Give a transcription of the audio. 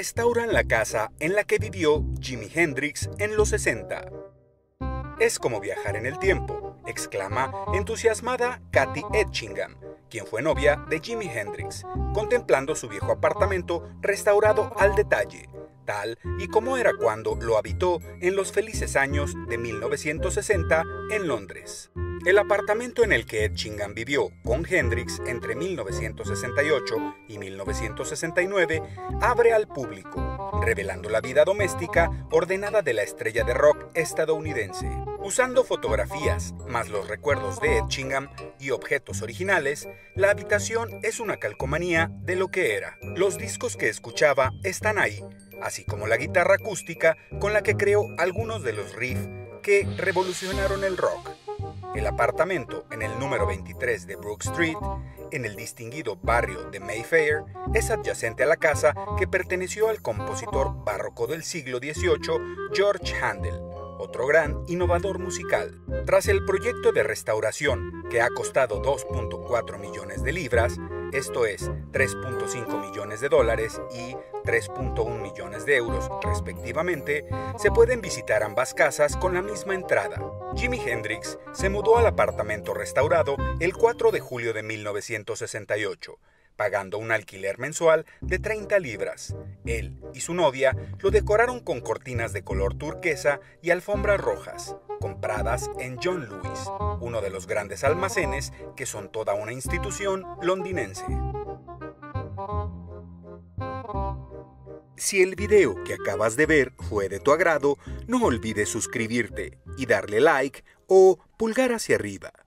restauran la casa en la que vivió Jimi Hendrix en los 60. Es como viajar en el tiempo, exclama entusiasmada Kathy Etchingham, quien fue novia de Jimi Hendrix, contemplando su viejo apartamento restaurado al detalle, tal y como era cuando lo habitó en los felices años de 1960 en Londres. El apartamento en el que Etchingham vivió con Hendrix entre 1968 y 1969 abre al público, revelando la vida doméstica ordenada de la estrella de rock estadounidense. Usando fotografías, más los recuerdos de Etchingham y objetos originales, la habitación es una calcomanía de lo que era. Los discos que escuchaba están ahí, así como la guitarra acústica con la que creó algunos de los riffs que revolucionaron el rock. El apartamento en el número 23 de Brook Street, en el distinguido barrio de Mayfair, es adyacente a la casa que perteneció al compositor barroco del siglo XVIII, George Handel, otro gran innovador musical. Tras el proyecto de restauración, que ha costado 2.4 millones de libras, esto es 3.5 millones de dólares y 3.1 millones de euros respectivamente, se pueden visitar ambas casas con la misma entrada. Jimi Hendrix se mudó al apartamento restaurado el 4 de julio de 1968, pagando un alquiler mensual de 30 libras. Él y su novia lo decoraron con cortinas de color turquesa y alfombras rojas, compradas en John Lewis, uno de los grandes almacenes que son toda una institución londinense. Si el video que acabas de ver fue de tu agrado, no olvides suscribirte y darle like o pulgar hacia arriba.